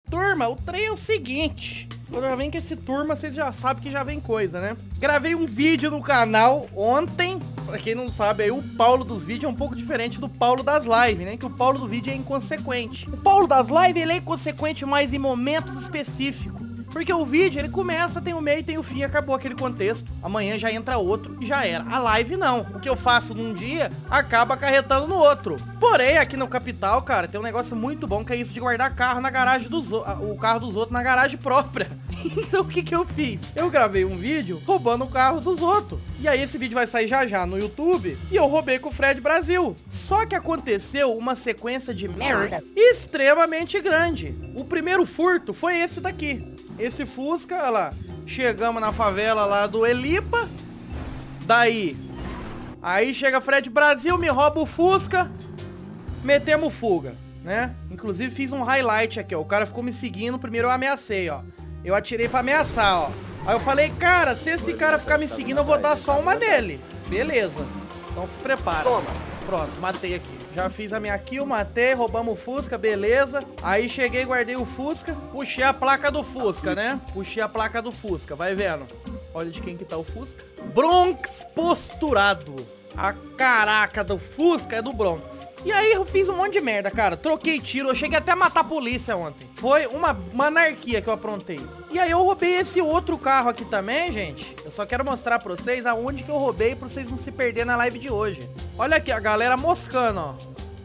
Turma, o trem é o seguinte. Quando já vem com esse turma, vocês já sabem que já vem coisa, né? Gravei um vídeo no canal ontem. Pra quem não sabe, aí o Paulo dos vídeos é um pouco diferente do Paulo das lives, né? Que o Paulo do vídeo é inconsequente. O Paulo das lives, ele é inconsequente mais em momentos específicos. Porque o vídeo, ele começa, tem o meio, tem o fim, acabou aquele contexto. Amanhã já entra outro e já era. A live não. O que eu faço num dia, acaba acarretando no outro. Porém, aqui no Capital, cara, tem um negócio muito bom, que é isso de guardar carro na garagem dos outros. O carro dos outros na garagem própria. Então, o que que eu fiz? Eu gravei um vídeo roubando o carro dos outros. E aí, esse vídeo vai sair já já no YouTube. E eu roubei com o Fred Brasil. Só que aconteceu uma sequência de merda extremamente grande. O primeiro furto foi esse daqui. Esse Fusca, olha lá, chegamos na favela lá do Elipa, daí, aí chega Fred Brasil, me rouba o Fusca, metemos fuga, né? Inclusive fiz um highlight aqui, ó, o cara ficou me seguindo, primeiro eu ameacei, ó, eu atirei pra ameaçar, ó, aí eu falei, cara, se esse cara ficar me seguindo, eu vou dar só uma nele, beleza, então se prepara. Pronto, matei aqui. Já fiz a minha kill, matei, roubamos o Fusca, beleza. Aí cheguei, guardei o Fusca. Puxei a placa do Fusca, né? Puxei a placa do Fusca, vai vendo. Olha de quem que tá o Fusca. Bronx posturado. A caraca do Fusca é do Bronx. E aí eu fiz um monte de merda, cara. Troquei tiro, eu cheguei até a matar a polícia ontem. Foi uma anarquia que eu aprontei. E aí eu roubei esse outro carro aqui também, gente. Eu só quero mostrar pra vocês aonde que eu roubei, pra vocês não se perderem na live de hoje. Olha aqui, a galera moscando, ó.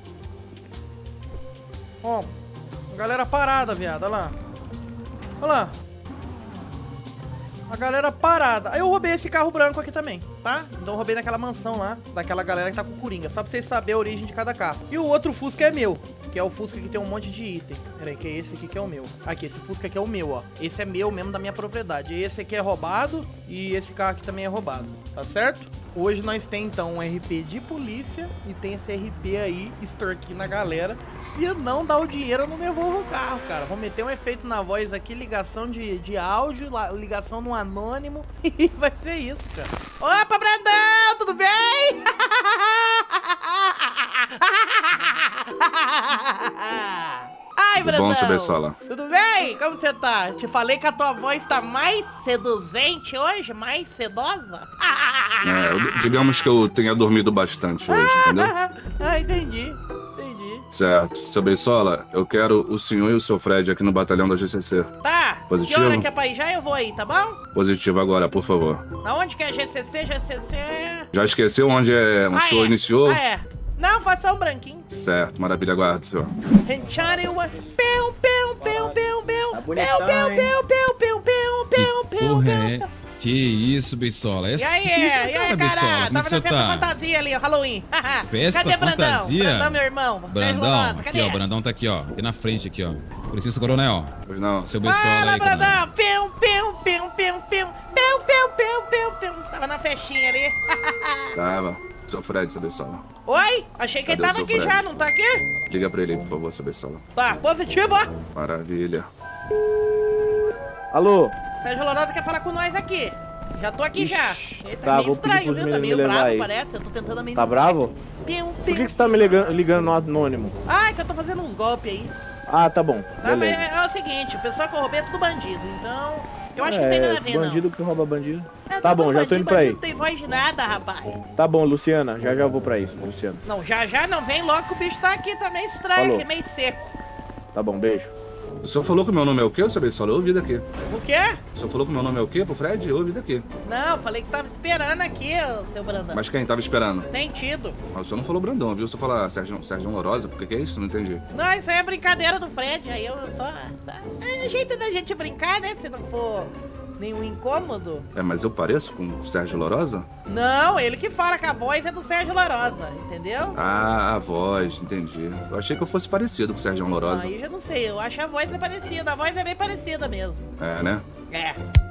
Ó, a galera parada, viado, olha lá. Olha lá. A galera parada. Aí eu roubei esse carro branco aqui também, tá? Então eu roubei naquela mansão lá, daquela galera que tá com o Coringa. Só pra vocês saberem a origem de cada carro. E o outro Fusca é meu, que é o Fusca que tem um monte de item. Pera aí, que é esse aqui que é o meu. Aqui, esse Fusca aqui é o meu, ó. Esse é meu mesmo, da minha propriedade. Esse aqui é roubado e esse carro aqui também é roubado, tá certo? Hoje nós tem, então, um RP de polícia e tem esse RP aí, extorquindo a galera. Se não dá o dinheiro, eu não devolvo o carro, cara. Vou meter um efeito na voz aqui, ligação de áudio, ligação no anônimo e vai ser isso, cara. Opa, Brandão, tudo bem? Ai, Brandão. Bom, Sobersola. Tudo bem? Como você tá? Te falei que a tua voz tá mais seduzente hoje, mais sedosa. Digamos que eu tenha dormido bastante hoje, entendeu? Ah, entendi. Certo. Sobersola, eu quero o senhor e o seu Fred aqui no batalhão da GCC. Tá. Positivo? Que hora que é pra ir já? Eu vou aí, tá bom? Positivo agora, por favor. Aonde que é GCC? GCC... Já esqueceu onde o show iniciou? É. Não, faça um branquinho. Certo, maravilha, aguardo, senhor. Que isso, Beisola? E aí, cara? Como é que você tá? Fantasia ali, Halloween. Festa Cadê Brandão? fantasia? Brandão, meu irmão. Brandão, aqui, ó. Brandão tá aqui, ó. Aqui na frente, aqui, ó. Polícia Coronel. Pois não. Seu Beisola aí, Brandão. Tava na festinha ali. Tava. Seu Fred, Sobersola. Oi? Achei que ele tava aqui já, não tá aqui? Liga pra ele, por favor, Sobersola. Tá, positivo, ó. Maravilha. Alô? Sérgio Lorosa quer falar com nós aqui. Já tô aqui já. Ele tá Tá, meio vou pedir estranho, pros viu? Tá meio meninos bravo, levar aí. parece. Eu tô tentando amenizar. Tá bravo? Por Por que você tá me ligando no anônimo? Ah, é que eu tô fazendo uns golpes aí. Ah, tá bom. Tá, mas Beleza. é o seguinte, o pessoal que eu roubei é tudo bandido, então... Eu acho que não tem nada a ver, bandido que rouba bandido. não. Tá bom, já tô indo pra aí. Não tem voz de nada, rapaz. Tá bom, Luciana, já vou pra isso, Luciana. Não, já não, vem logo que o bicho tá aqui, tá meio estranho, Falou. aqui, meio seco. Tá bom, beijo. O senhor falou que o meu nome é o quê, Sobersola? Eu ouvi daqui. O quê? O senhor falou que o meu nome é o quê pro Fred? Eu ouvi daqui. Não, falei que tava esperando aqui, ô, seu Brandão. Mas quem tava esperando? Sentido. Mas o senhor não falou Brandão, viu? O senhor fala Sérgio Lorosa, por que é isso? Não entendi. Não, isso aí é brincadeira do Fred, aí eu só... É jeito da gente brincar, né, se não for nenhum incômodo. É, mas eu pareço com o Sérgio Lorosa? Não, ele que fala que a voz é do Sérgio Lorosa, entendeu? Ah, a voz, entendi. Eu achei que eu fosse parecido com o Sérgio Lorosa. Aí já não sei, eu acho a voz é parecida, a voz é bem parecida mesmo. É, né? É.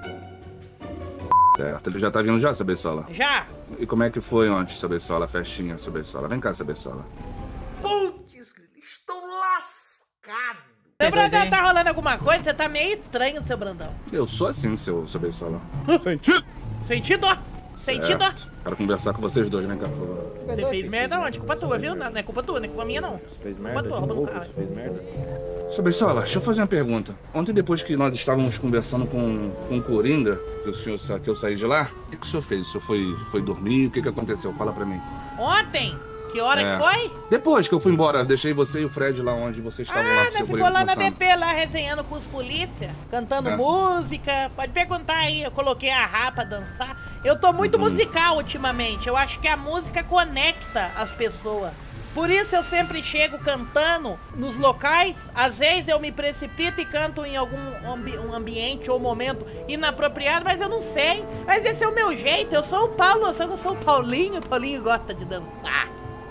Certo, ele já tá vindo já, Sobersola? Já? E como é que foi ontem, Sobersola, a festinha, Sobersola? Vem cá, Sobersola. Putz, estou lascado. Seu Brandão, tá rolando alguma coisa? Você tá meio estranho, seu Brandão. Eu sou assim, seu Sobersola. Sentido? Sentido? Sentido? Certo. Quero conversar com vocês dois, vem cá, por favor. Você fez merda onde? Culpa tua, viu? Não é culpa tua, não é culpa minha, não. Você fez merda? Culpa tua, De roubando novo? carro. Você fez merda? Seu Beisola, deixa eu fazer uma pergunta. Ontem, depois que nós estávamos conversando com o Coringa, que eu saí de lá, o que o senhor fez? O senhor foi dormir? O que aconteceu? Fala pra mim. Ontem? Que hora que foi? Depois que eu fui embora, deixei você e o Fred lá onde vocês estavam lá. Você ficou lá na DP, lá resenhando com os polícia, cantando música. Pode perguntar aí, eu coloquei a Rá pra dançar. Eu tô muito musical ultimamente, eu acho que a música conecta as pessoas. Por isso eu sempre chego cantando nos locais. Às vezes eu me precipito e canto em algum um ambiente ou momento inapropriado, mas eu não sei. Mas esse é o meu jeito, eu sou o Paulo, eu sou o Paulinho gosta de dançar.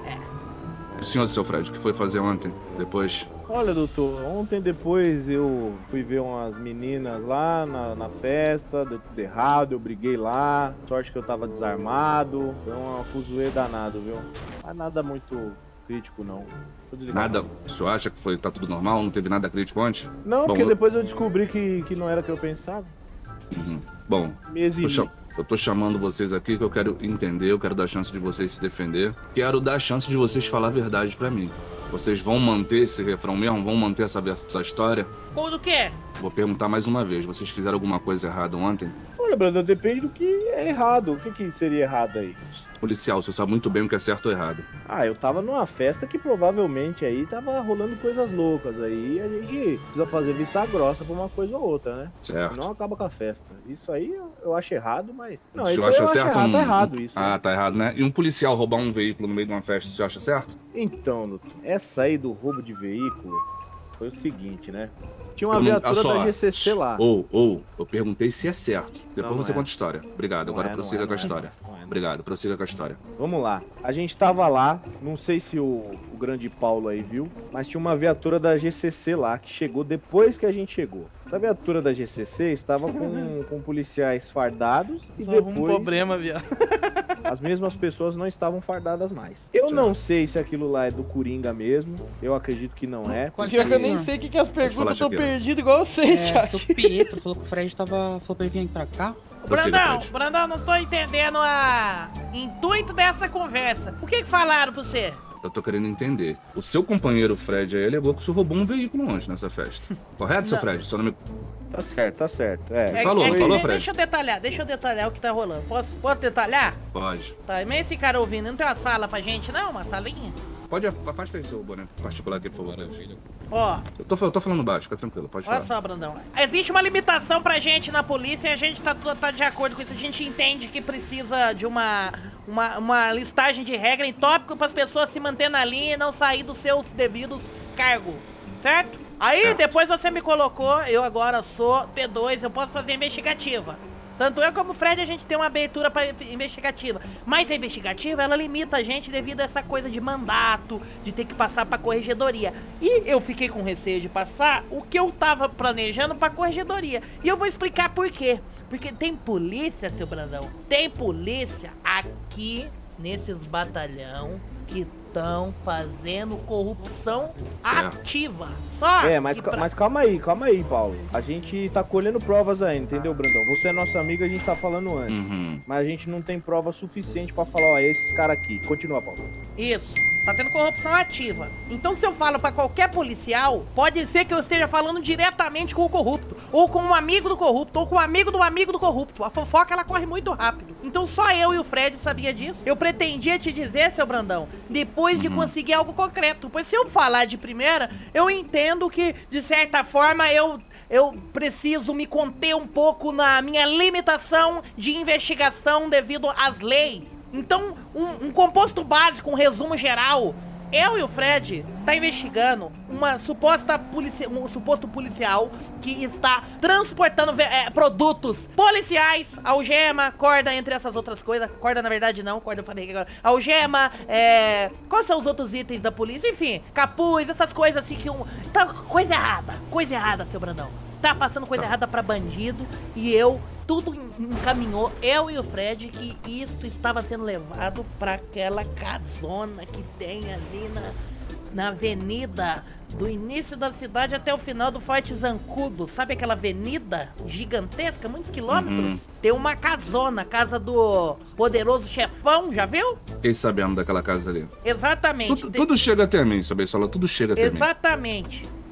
O senhor, seu Fred, o que foi fazer ontem, depois? Olha, doutor, ontem depois eu fui ver umas meninas lá na festa, deu tudo errado, eu briguei lá, sorte que eu tava desarmado, foi uma fuzuê danado, viu? Mas nada muito crítico, não. Nada? O senhor acha que tá tudo normal? Não teve nada crítico antes? Não, porque depois eu descobri que não era o que eu pensava. Bom, Me eximi. eu tô chamando vocês aqui que eu quero entender, eu quero dar chance de vocês se defender. Quero dar chance de vocês falar a verdade pra mim. Vocês vão manter esse refrão mesmo? Vão manter essa história? Ou do quê? Vou perguntar mais uma vez. Vocês fizeram alguma coisa errada ontem? Olha, Brandão, depende do que é errado. O que seria errado aí? Policial, você sabe muito bem o que é certo ou errado. Ah, eu tava numa festa que provavelmente aí tava rolando coisas loucas. Aí a gente precisa fazer vista grossa pra uma coisa ou outra, né? Certo. Não acaba com a festa. Isso aí eu acho errado, mas... Não, O isso senhor aí acha eu acho certo? errado, tá errado isso. Ah, tá errado, né? E um policial roubar um veículo no meio de uma festa, o senhor acha certo? Então, doutor, essa aí do roubo de veículo foi o seguinte, né? Tinha uma viatura da GCC lá. Eu perguntei se é certo. Depois você conta a história. Obrigado, agora prossiga com a história. Obrigado, prossiga com a história. Vamos lá. A gente tava lá, não sei se o grande Paulo aí viu, mas tinha uma viatura da GCC lá, que chegou depois que a gente chegou. Essa viatura da GCC estava com policiais fardados e depois... um problema, viado. As mesmas pessoas não estavam fardadas mais. Eu não sei se aquilo lá é do Coringa mesmo, eu acredito que não é. Pior que eu nem sei o que as perguntas, eu tô perdido igual vocês, Seu Pietro falou que o Fred falou pra ele vir pra cá. Brandão, não tô entendendo o intuito dessa conversa. O que falaram pra você? Eu tô querendo entender. O seu companheiro Fred aí alegou que o senhor roubou um veículo ontem nessa festa. Correto, seu Fred? Seu nome... Tá certo. Falou, Fred? Deixa eu detalhar o que tá rolando. Posso detalhar? Pode. Tá, mas esse cara ouvindo, não tem uma sala pra gente não? Uma salinha? Pode, afasta aí seu boné particular aqui, por favor. Ó. Eu tô falando baixo, fica tranquilo, pode falar. Olha só, Brandão. Existe uma limitação pra gente na polícia e a gente tá de acordo com isso. A gente entende que precisa de uma listagem de regra em tópico para as pessoas se manter na linha e não sair dos seus devidos cargos, certo? Aí, depois você me colocou, eu agora sou P2, eu posso fazer investigativa. Tanto eu como o Fred, a gente tem uma abertura para investigativa. Mas a investigativa, ela limita a gente devido a essa coisa de mandato, de ter que passar pra corregedoria. E eu fiquei com receio de passar o que eu tava planejando pra corregedoria. E eu vou explicar por quê. Porque tem polícia, seu Brandão, tem polícia aqui nesses batalhão que estão fazendo corrupção ativa. Mas calma aí, Paulo. A gente tá colhendo provas ainda, entendeu, Brandão? Você é nosso amigo, a gente tá falando antes. Mas a gente não tem prova suficiente pra falar, ó, esses caras aqui. Continua, Paulo. Isso. Tá tendo corrupção ativa. Então se eu falo pra qualquer policial, pode ser que eu esteja falando diretamente com o corrupto, ou com um amigo do corrupto, ou com um amigo do corrupto. A fofoca, ela corre muito rápido. Então só eu e o Fred sabia disso. Eu pretendia te dizer, seu Brandão, depois de conseguir algo concreto. Pois se eu falar de primeira, eu entendo que, de certa forma, eu preciso me conter um pouco na minha limitação de investigação devido às leis. Então, um composto básico, um resumo geral. Eu e o Fred tá investigando um suposto policial que está transportando produtos policiais, algema, corda, entre essas outras coisas. Corda, na verdade, não. Corda eu falei agora. Algema, quais são os outros itens da polícia? Enfim, capuz, essas coisas assim que... Tá, coisa errada, seu Brandão. Tá passando coisa errada pra bandido e tudo encaminhou, eu e o Fred, que isto estava sendo levado pra aquela casona que tem ali na avenida do início da cidade até o final do Forte Zancudo. Sabe aquela avenida gigantesca, muitos quilômetros? Tem uma casona, casa do poderoso chefão, já viu? Fiquei sabendo daquela casa ali. Exatamente. Tudo chega até mim, seu Beisola, tudo chega até mim. Exatamente.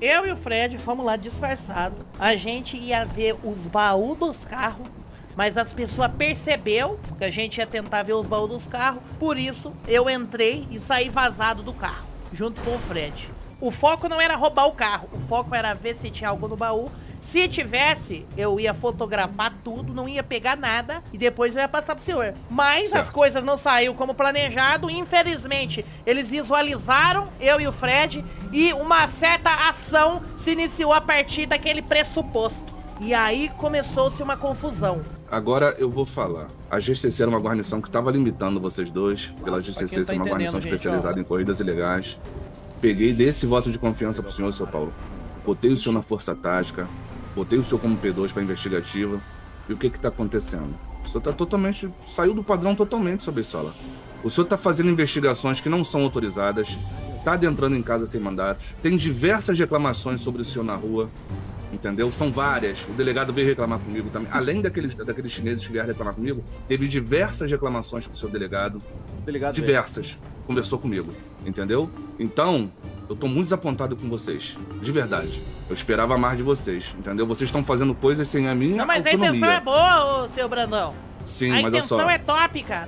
Eu e o Fred fomos lá disfarçados. A gente ia ver os baús dos carros, mas as pessoas percebeu que a gente ia tentar ver os baús dos carros. Por isso, eu entrei e saí vazado do carro, junto com o Fred. O foco não era roubar o carro, o foco era ver se tinha algo no baú. Se tivesse, eu ia fotografar tudo, não ia pegar nada e depois eu ia passar pro senhor. Mas certo. as coisas não saíram como planejado, infelizmente. Eles visualizaram, eu e o Fred, e uma certa ação se iniciou a partir daquele pressuposto. E aí começou-se uma confusão. Agora eu vou falar. A GCC era uma guarnição que estava limitando vocês dois, pela GCC ser uma guarnição especializada em corridas ilegais. Peguei desse voto de confiança pro senhor, seu Paulo. Botei o senhor na força tática, botei o senhor como P2 para investigativa. E o que tá acontecendo? O senhor tá totalmente... saiu do padrão totalmente, seu Beisola. O senhor tá fazendo investigações que não são autorizadas, tá adentrando em casa sem mandatos, tem diversas reclamações sobre o senhor na rua, entendeu? São várias. O delegado veio reclamar comigo também. Além daqueles chineses que vieram reclamar comigo, teve diversas reclamações com o seu delegado. Diversas. Conversou comigo, entendeu? Então, eu tô muito desapontado com vocês. De verdade. Eu esperava mais de vocês, entendeu? Vocês estão fazendo coisas sem a minha Mas autonomia. a intenção é boa, ô, seu Brandão. Sim, a mas olha só. intenção é top, cara.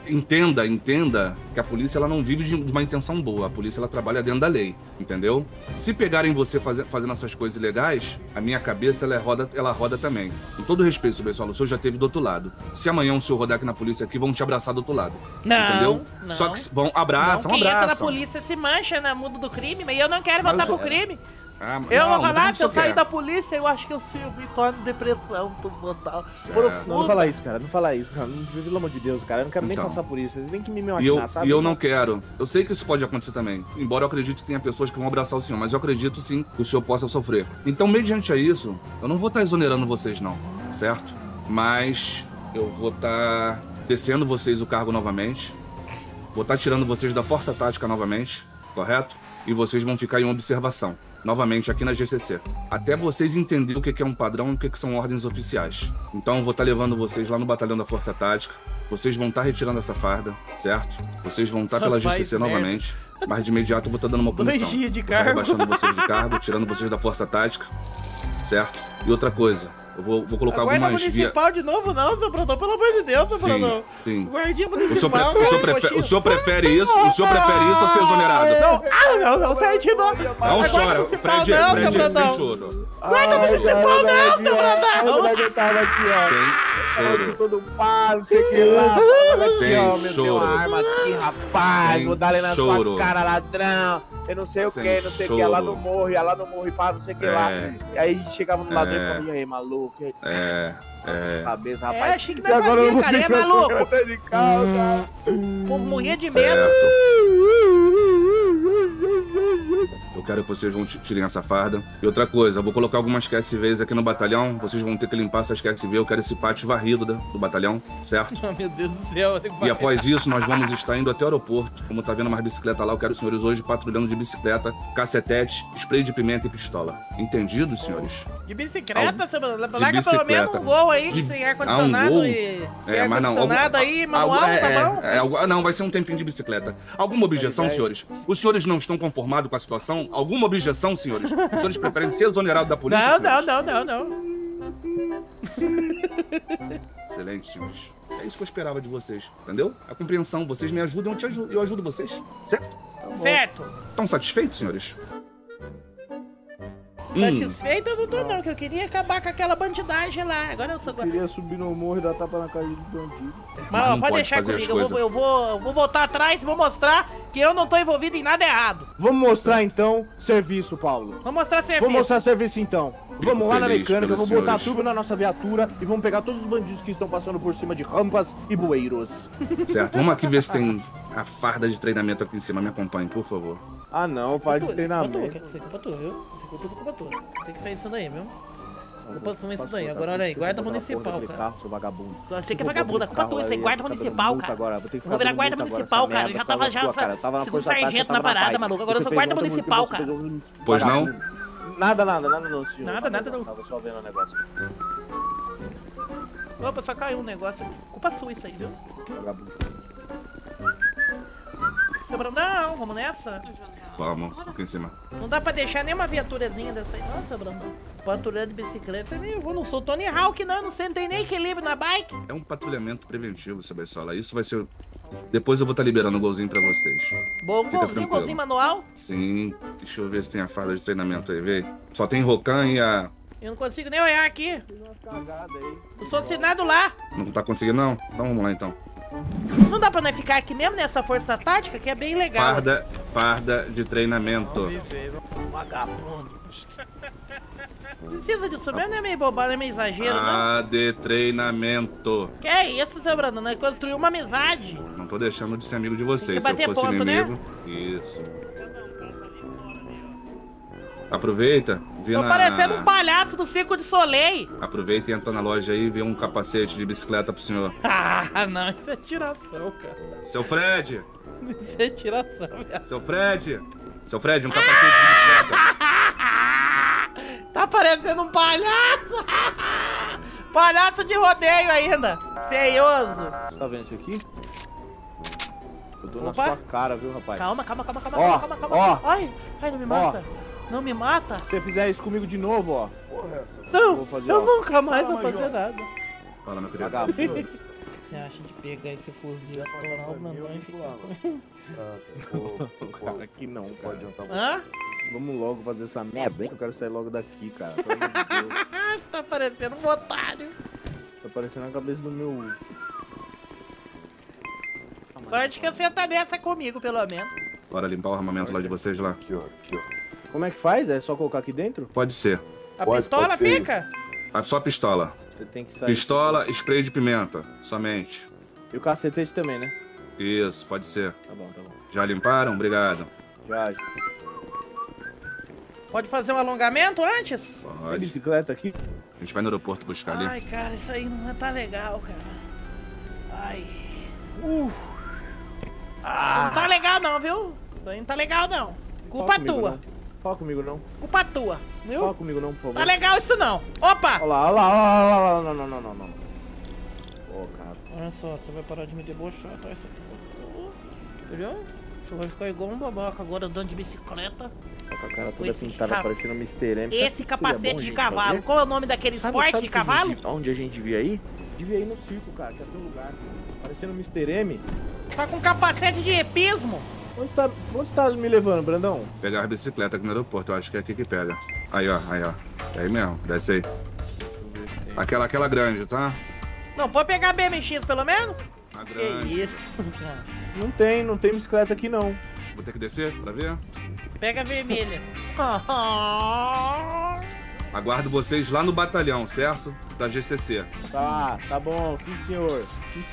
Entenda que a polícia ela não vive de uma intenção boa. A polícia ela trabalha dentro da lei, entendeu? Se pegarem você fazendo essas coisas ilegais, a minha cabeça ela roda também. Com todo respeito, pessoal, o senhor já esteve do outro lado. Se amanhã o senhor rodar aqui na polícia aqui, vão te abraçar do outro lado. Não, entendeu? não. Só que abraçam. Quem entra na polícia se mancha na mundo do crime, mas eu não quero voltar pro crime. Eu vou falar, se eu sair da polícia, eu acho que eu me torno em depressão total. Não fala isso, cara. Não fala isso, cara. Pelo amor de Deus, cara. Eu não quero nem passar por isso. Vocês nem que me imaginar, sabe? E eu não quero. Eu sei que isso pode acontecer também. Embora eu acredite que tenha pessoas que vão abraçar o senhor, mas eu acredito sim que o senhor possa sofrer. Então, mediante a isso, eu não vou estar exonerando vocês, não. Certo? Mas eu vou estar descendo vocês o cargo novamente. Vou estar tirando vocês da força tática novamente. Correto? E vocês vão ficar em observação. Novamente aqui na GCC, até vocês entenderem o que é um padrão e o que são ordens oficiais. Então eu vou estar levando vocês lá no batalhão da Força Tática, vocês vão estar retirando essa farda, certo? Vocês vão estar pela GCC novamente, mas de imediato eu vou estar dando uma punição. 2 dias de Vou estar cargo. rebaixando vocês de cargo, tirando vocês da Força Tática, certo? E outra coisa, eu vou colocar Guarda algumas municipal de novo não, seu Brandão, pelo amor de Deus, seu Brandão. Sim. Guardinha O municipal. senhor prefere isso? O senhor prefere isso ou ser exonerado? Não, certinho não. Não chora, Fred, sem choro. Guarda municipal não, seu Brandão. Eu tava aqui, ó. Sem choro. Todo pá, não sei o que lá. Sem Aqui, ó, meu, tem uma choro. arma aqui, rapaz. Sem Vou dar ali na choro. sua cara, ladrão. Eu não sei o Sem que, não sei o que. choro. Lá no morro, ia lá no morro e pá, não sei o que lá. E aí chegava no ladrão e É. falava, e aí, maluco? E aí, cabeça, É, rapaz. achei que E não agora eu fazia, vou cara, é ficar maluco. sem de casa. Pô, morria de medo. Eu quero que vocês vão tirem essa farda. E outra coisa, eu vou colocar algumas QSVs aqui no batalhão. Vocês vão ter que limpar essas QSV. Eu quero esse pátio varrido do batalhão, certo? Oh, meu Deus do céu. Eu tenho que E após isso, nós vamos estar indo até o aeroporto. Como tá vendo umas bicicletas lá, eu quero os senhores hoje patrulhando de bicicleta, cacetete, spray de pimenta e pistola. Entendido, senhores? De bicicleta, seu Brandão. De Larga pelo menos bicicleta. um gol aí, De- sem ar-condicionado gol? e... Sem Mas não. ar-condicionado aí, manual, tá bom? Não, vai ser um tempinho de bicicleta. Alguma objeção, senhores? Os senhores não estão conformados com a situação? Alguma objeção, senhores? Os senhores preferem ser exonerados da polícia, senhores? Não. Excelente, senhores. É isso que eu esperava de vocês, entendeu? A compreensão, vocês me ajudam, eu ajudo vocês, certo? Certo. Estão satisfeitos, senhores? Satisfeito eu não tô não, que eu queria acabar com aquela bandidagem lá. Agora eu sou... Queria subir no morro e dar tapa na cara de bandido. Mas ó, não pode pode deixar fazer as comigo, coisas. eu vou voltar atrás e vou mostrar que eu não tô envolvido em nada errado. Vamos mostrar então serviço, Paulo. Vou mostrar serviço. Vamos mostrar serviço então. Vamos lá na feliz mecânica, pelos vamos botar senhores. tudo na nossa viatura e vamos pegar todos os bandidos que estão passando por cima de rampas e bueiros. Certo, vamos aqui ver se tem a farda de treinamento aqui em cima. Me acompanhe, por favor. Ah não, pai de treinamento. Isso é culpa tua, viu? Isso é culpa tua. Você que fez isso daí, viu? Culpa sua isso daí. Agora olha aí, guarda municipal, cara. Carro, seu vagabundo. Você que é vagabundo, é culpa tua, isso aí, guarda municipal, cara. Eu vou virar guarda municipal, cara. Eu já tava segundo sargento na parada, maluco. Agora eu sou guarda municipal, cara. Pois não? Nada não, senhor. Nada não. Tava só vendo o negócio. Opa, só caiu um negócio. Culpa sua isso aí, viu? Vagabundo. Seu Brandão, vamos nessa? Vamos, aqui em cima. Não dá pra deixar nenhuma viaturazinha dessa aí. Nossa, Brandão. Patrulhando de bicicleta, eu vou. Não sou Tony Hawk, não. Não sei, não tem nem equilíbrio na bike. É um patrulhamento preventivo, seu Beisola. Isso vai ser... Depois eu vou estar liberando o golzinho pra vocês. Bom, Fica golzinho, tranquilo. golzinho manual. Sim. Deixa eu ver se tem a farda de treinamento aí, vê. Só tem Rocan e a... Eu não consigo nem olhar aqui. Fiz umas cagadas aí. Eu sou assinado lá. Não tá conseguindo, não? Então vamos lá, então. Não dá pra nós ficar aqui mesmo nessa força tática, que é bem legal. Farda de treinamento. Vagabundo. Precisa disso mesmo, não é meio bobagem, é meio exagero, né? A de treinamento. Que é isso, seu Brandão? Nós construímos uma amizade. Não tô deixando de ser amigo de vocês. Tem que bater Se eu fosse ponto, né? inimigo... Isso. Aproveita, vê Tô na... parecendo um palhaço do Circo de Soleil. Aproveita e entra na loja aí e vê um capacete de bicicleta pro senhor. Ah, não, isso é tiração, cara. Seu Fred! Isso é tiração, velho. Seu Fred! Seu Fred, um capacete de bicicleta. Tá parecendo um palhaço. Palhaço de rodeio ainda. Feioso. Você tá vendo isso aqui? Eu tô Opa. na sua cara, viu, rapaz? Calma. Ó, ó. Ai, não me mata. Não me mata. Se você fizer isso comigo de novo, ó. Não, Vou fazer, eu ó. nunca mais Fala, vou fazer Major. nada. Fala, meu querido. Vagabundo. O que você acha de pegar esse fuzil, estourar o Brandão e ficar com... Cara, aqui não, cara. Hã? Vamos logo fazer essa merda, eu quero sair logo daqui, cara. Pelo amor de Deus. Você tá parecendo um otário. Tá parecendo a cabeça do meu... Sorte que você tá nessa comigo, pelo menos. Bora limpar o armamento lá de vocês lá. Como é que faz? É só colocar aqui dentro? Pode ser. A Pode pistola ser. fica? Ah, só pistola. Você tem que sair. Pistola, spray de pimenta. Somente. E o cacetete também, né? Isso, pode ser. Tá bom. Já limparam? Obrigado. Já. Pode fazer um alongamento antes? Tem Pode. bicicleta aqui? A gente vai no aeroporto buscar ali. Ai, cara, isso aí não tá legal, cara. Ai. Isso não tá legal não, viu? Isso aí não tá legal não. Culpa Fala comigo, tua. não. Fala comigo não. Culpa tua, Fala viu? comigo não, por favor. Tá legal isso não. Opa! Olha lá. Não. Ô, cara. Olha só, você vai parar de me debochar, tá? Isso aqui. Entendeu? Você vai ficar igual um babaca agora andando de bicicleta. Tá com a cara toda Esse pintada, cap- parecendo Mr. M. Esse capacete de cavalo. Sabe Qual é o nome daquele esporte de que cavalo? onde a gente devia ir? Devia ir no circo, cara, que é teu lugar. Parecendo Mr. M. Tá com capacete de epismo. Onde tá me levando, Brandão? Pegar a bicicleta aqui no aeroporto. Eu acho que é aqui que pega. Aí, ó. É aí mesmo. Desce aí. Aquela grande, tá? Não, pode pegar a BMX pelo menos? A Que grande. isso, cara. Não tem bicicleta aqui não. Vou ter que descer pra ver. Pega a vermelha. Aguardo vocês lá no batalhão, certo? Da GCC. Tá bom, sim senhor.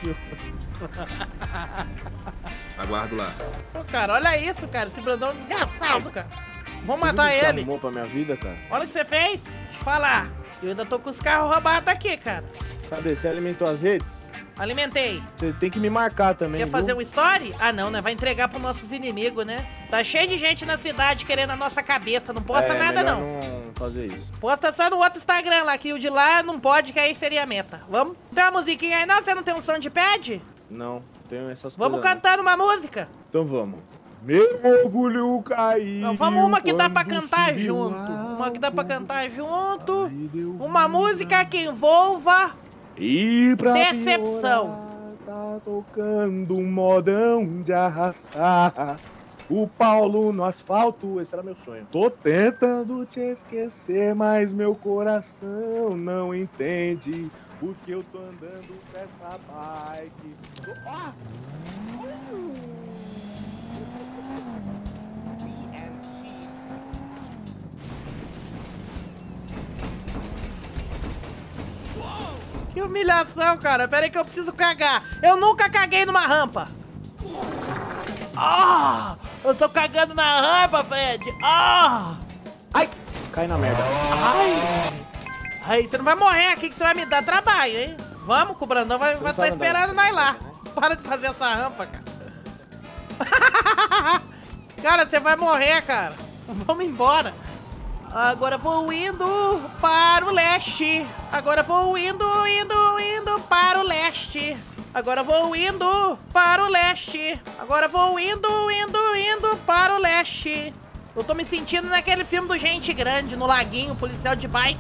Aguardo lá. Pô, cara, olha isso, cara. Esse Brandão é um desgraçado, cara. Vamos Você matar viu o que você ele. arrumou pra minha vida, cara? Olha o que você fez. Deixa eu falar. Eu ainda tô com os carros roubados aqui, cara. Cadê? Você alimentou as redes? Alimentei. Você tem que me marcar também, Quer fazer viu? um story? Ah, não, né? Vai entregar pros nossos inimigos, né? Tá cheio de gente na cidade querendo a nossa cabeça. Não posta nada, melhor não. não fazer isso. Posta só no outro Instagram lá, que o de lá não pode, que aí seria a meta. Vamos? Tem uma musiquinha aí, não? Você não tem um soundpad? Não, tenho essas Vamos coisas. cantando uma música. Não. Então vamos. Meu orgulho caiu. Não, vamos uma que dá pra quando cantar subiu junto. lá, Uma que dá pra cantar junto. aí deu Uma música que envolva E pra decepção. piorar, tá tocando um modão de arrastar. O Paulo no asfalto, esse era meu sonho. Tô tentando te esquecer, mas meu coração não entende. Porque eu tô andando com essa bike. Ah! Que humilhação, cara. Pera aí que eu preciso cagar. Eu nunca caguei numa rampa. Ah! Eu tô cagando na rampa, Fred. Ah! Ai! Cai na merda. Ai! Ai, você não vai morrer aqui que você vai me dar trabalho, hein? Vamos, que o Brandão vai estar sabe esperando andar. nós lá. Para de fazer essa rampa, cara. Cara, você vai morrer, cara. Vamos embora. Agora vou indo para o leste. Agora vou indo para o leste. Agora vou indo para o leste. Agora vou indo para o leste. Eu tô me sentindo naquele filme do Gente Grande, no laguinho, policial de bike.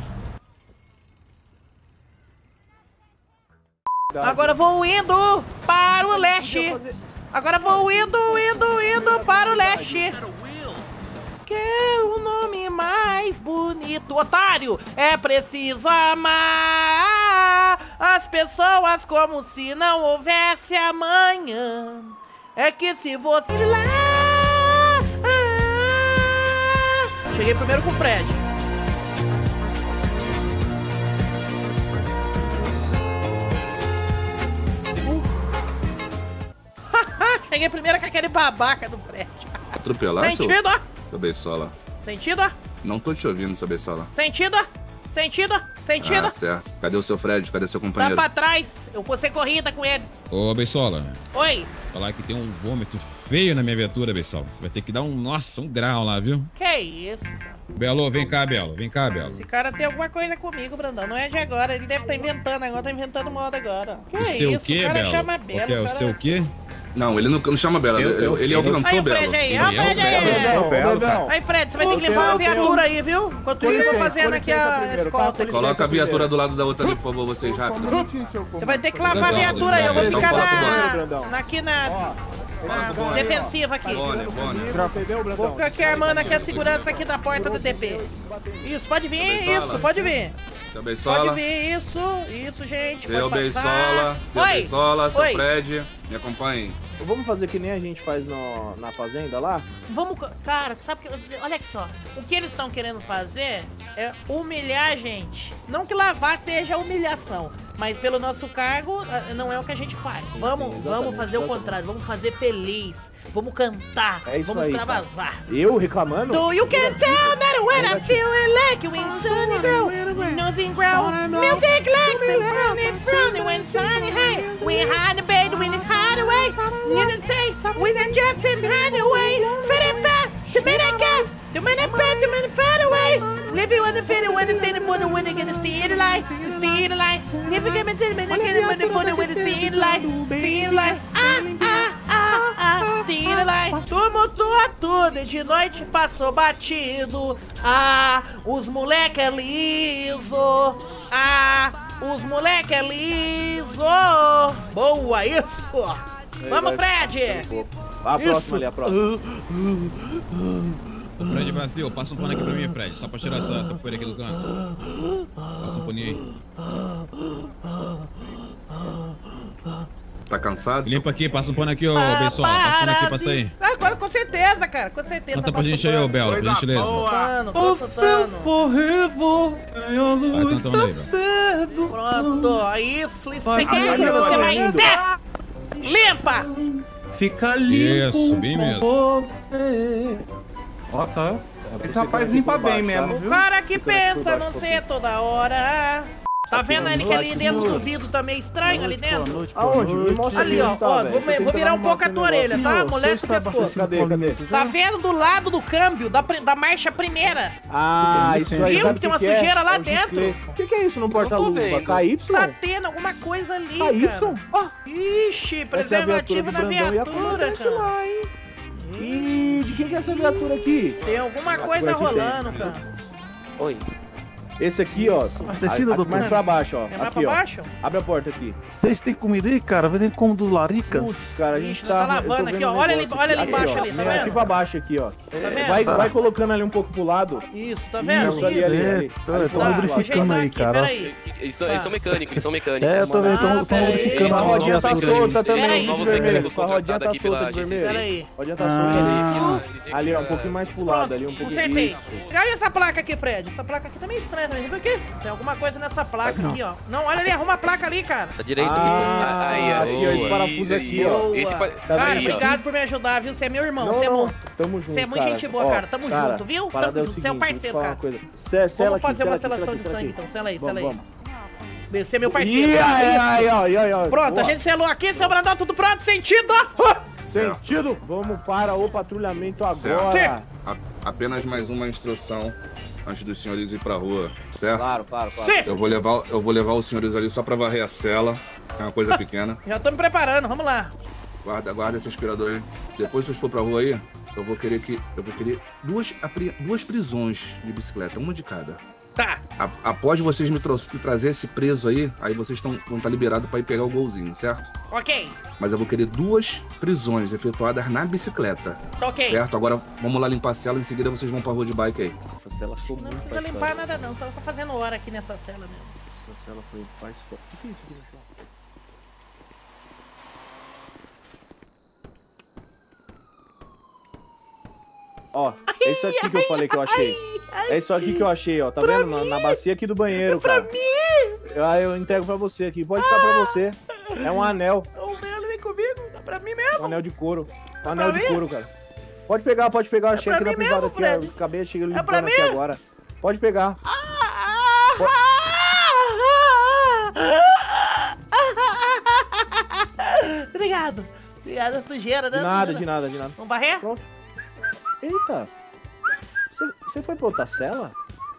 Agora vou indo para o leste. Agora vou indo para o leste. Que é o nome mais bonito, otário. É preciso amar as pessoas como se não houvesse amanhã. É que se você lá... Cheguei primeiro com o Fred. Cheguei primeiro com aquele babaca do Fred. Atropelar, Sentido, ó. seu Beisola. Sentido, ó. Não tô te ouvindo, seu Beisola. Sentido, sentido, sentido. Ah, certo. Cadê o seu Fred? Cadê seu Tá companheiro? pra trás. Eu vou ser corrida com ele. Ô, Beisola, Oi. falar que tem um vômito feio na minha viatura, Beisola. Você vai ter que dar um grau lá, viu? Que isso, cara? Belo, vem cá, Belo. Vem cá, Belo. Esse cara tem alguma coisa comigo, Brandão. Não é de agora. Ele deve estar inventando agora. Tá inventando moda agora. Que O seu isso? quê, O cara Belo? chama Belo. O que é o seu quê? Não, ele não chama Bela. Ele é o Aí cantor o Belo. Fred aí. Ó o Ele é o Fred aí. Belo, cara. Aí, Fred, você vai ter que levar uma viatura aí, viu? Enquanto isso, eu vou fazendo aqui a escolta. aqui. Coloca a viatura do lado da outra ali, por favor, vocês, rápido. Você vai ter que lavar a viatura aí. Eu vou Então ficar coloca aqui na defensiva aqui. Bônia. Entendeu, Vou Brandão? ficar aqui armando aqui a segurança aqui da porta do DP. Isso, pode vir, isso, pode vir. Seu Pode Beisola. vir, isso, gente. Seu pode Beisola. passar. Seu Oi, Beisola, seu oi. Fred. Me acompanhem. Vamos fazer que nem a gente faz na fazenda lá? Vamos, cara, sabe que... Olha só, o que eles estão querendo fazer é humilhar a gente. Não que lavar seja humilhação, mas pelo nosso cargo, não é o que a gente faz. Vamos fazer o contrário, vamos fazer feliz. Vamos cantar, É isso vamos aí, extravasar. Eu reclamando? Do you can tell that when I feel like you in sunny grow, nothing grow, music like the frowny when sunny high, we hide the bed when it's hard away, you know say, we done just in hide away, fit fat, the minute cat, the minute pass, the minute fat away, live you on the fit when it's in the put when they get to see the light, if you give me 10 minutes, get it when they put it with the steal light, tumultuou tudo e de noite passou batido. Ah, os moleque é liso. Ah, os moleque é liso. Boa, isso. Vamos, Fred. A próxima ali, a próxima. Fred Brasil, passa um pano aqui pra mim, Fred. Só pra tirar essa poeira aqui do canto. Passa um paninho aí. Tá cansado? Limpa aqui, passa um pano aqui, ô Beisola. Passa um pano aqui, passa aí. Agora com certeza, cara, com certeza. Canta pra gente aí, ô Belo, por gentileza. Vai cantando aí, Belo. Pronto, isso você quer? Você vai dizer. Limpa! Fica limpo. Isso, bem mesmo. Você. Nossa, esse rapaz limpa bem mesmo, O viu? cara que pensa não ser toda hora. Tá vendo ele que ali dentro do vidro tá meio estranho ali dentro? Aonde? Me mostra Ali, ó, onde tá, ó, velho. vou virar um pouco a tua orelha, tá? Molesta o pescoço. Cadê? Tá vendo do lado do câmbio, da marcha primeira? Ah, isso aí. Viu sabe que tem o uma que é? sujeira lá É o dentro? giclê. O que é isso no porta-luva? KY? Tá tendo alguma coisa ali, KY? cara. Ah, Ixi, preservativo na viatura, cara. Lá, hein? Ih, de quem que é essa viatura aqui? Tem alguma coisa rolando, cara. Oi. Esse aqui, ó. Abastecido, doutor? Mais pra baixo, ó. É mais Aqui, pra ó. baixo? Abre a porta aqui. Vocês têm comida aí, cara? Vendendo como dos laricas? Putz, cara, a gente Ixi, tá eu tô lavando vendo aqui, ó. um Olha ali negócio embaixo ó. ali, tá Vem vendo? aqui pra baixo aqui, ó. Tá vendo? Vai colocando ali um pouco pro lado. Isso, tá vendo? Isso, ali, ali, ali. Tô Ali pro lado. lubrificando aí, cara. Peraí. Eles são mecânicos, eles são mecânicos. É, eu tô vendo, tão peraí. lubrificando a A rodinha rodinha tá por aí. solta também, Peraí. de Novos vermelho. mecânicos A rodinha tá contratados aqui solta pela de GCC. vermelho. Peraí. A rodinha tá solta ali. Ali, ó, um pouquinho mais pro lado, Pronto, ali um pouquinho. consertei. Isso. Olha essa placa aqui, Fred. Essa placa aqui tá meio estranha também. Você viu aqui? Tem alguma coisa nessa placa aqui, ó. Não, olha ali, arruma a placa ali, cara. Tá direito Ah, aqui. aqui, ó, esse parafuso aqui, ó. Boa. Esse Cara, aí, ó. obrigado por me ajudar, viu? Você é meu irmão, Não, você é não, monstro. tamo junto, Você é muito cara. gente boa, Ó, cara. Tamo junto, viu? parada Tamo é o junto. Você é um seguinte, parceiro, deixa eu falar cara. uma coisa. Sela Vamos aqui, fazer sela uma aqui, seleção sela de aqui, sangue, então. Sela aí, Vamos, sela aí. vamos. Você é meu parceiro, Ih, cara. ai, Isso. ai, ai, ai, ai. Pronto, a Boa. gente selou aqui, seu Brandão, tudo pronto, sentido. Sentido? Vamos para o patrulhamento Certo. agora. Apenas mais uma instrução antes dos senhores ir pra rua, certo? Claro, claro, claro. Sim. Eu vou levar os senhores ali só pra varrer a cela, que é uma coisa pequena. Já tô me preparando, vamos lá. Guarda esse aspirador aí. Depois que vocês for pra rua aí, eu vou querer duas prisões de bicicleta, uma de cada. Tá. Após vocês me trazer esse preso aí vocês vão estar liberados pra ir pegar o golzinho, certo? Ok. Mas eu vou querer 2 prisões efetuadas na bicicleta. Ok. Certo? Agora vamos lá limpar a cela, em seguida vocês vão pra rua de bike aí. Essa cela foi Não muito precisa limpar nada não, só ficar fazendo hora aqui nessa cela mesmo. Essa cela foi faz só. O que é isso aqui no chão? Ó, é isso aqui que eu falei que eu achei. É isso aqui que eu achei, ó. Tá vendo? Na bacia aqui do banheiro, cara. Pra mim! Ah, eu entrego pra você aqui. Pode ficar pra você. É um anel. O meu vem comigo, dá pra mim mesmo. Um anel de couro. Um anel de couro, cara. Pode pegar, pode pegar. Achei aqui na privada aqui, ó. Acabei de chegar limpando aqui agora. Pode pegar. Obrigado. Obrigado a sujeira, né? De nada. Vamos varrer? Pronto. Eita. Você foi pra outra cela?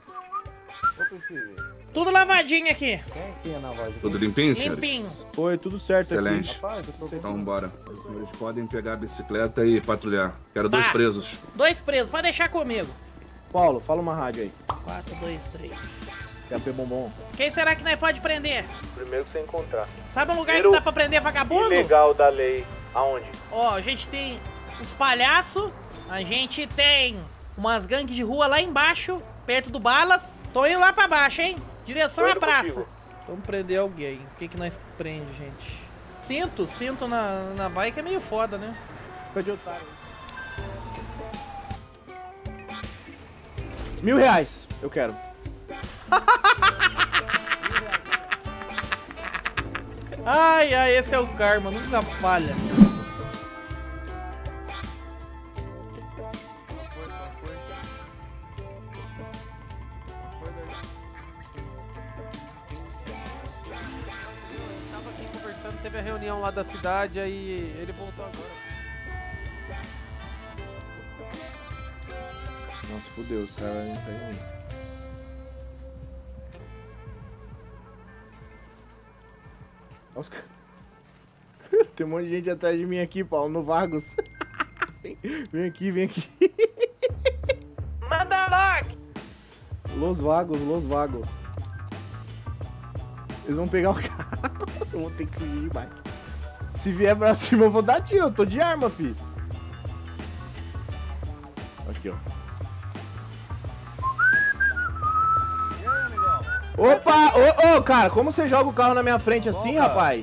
Tudo lavadinho aqui. Quem é na voz? Tudo limpinho, senhores? Limpinho. Foi, tudo certo. Excelente. Aqui. Então bora. Os senhores podem pegar a bicicleta e patrulhar. Quero 2 presos. 2 presos, pode deixar comigo. Paulo, fala uma rádio aí. 4, 2, 3. TAP Bombom. Quem será que nós pode prender? Primeiro que você encontrar. Sabe um lugar que dá pra prender vagabundo? Ilegal da lei. Aonde? Ó, a gente tem os palhaços, a gente tem umas gangues de rua lá embaixo, perto do Balas. Tô indo lá pra baixo, hein? Direção à praça. Vamos prender alguém. O que nós prende, gente? Cinto na bike é meio foda, né? Fica de otário. R$1.000, eu quero. Ai, esse é o karma, nunca falha. Tava aqui conversando, teve a reunião lá da cidade, aí ele voltou agora. Nossa, fudeu, os caras não tá em mim. Nossa, tem um monte de gente atrás de mim aqui, Paulo, no Vargos. Vem aqui. Manda logo! Los Vagos. Eles vão pegar o carro. Eu vou ter que fugir de bike. Se vier pra cima, eu vou dar tiro. Eu tô de arma, fi. Aqui, ó. Opa! Ô, cara, como você joga o carro na minha frente assim, rapaz?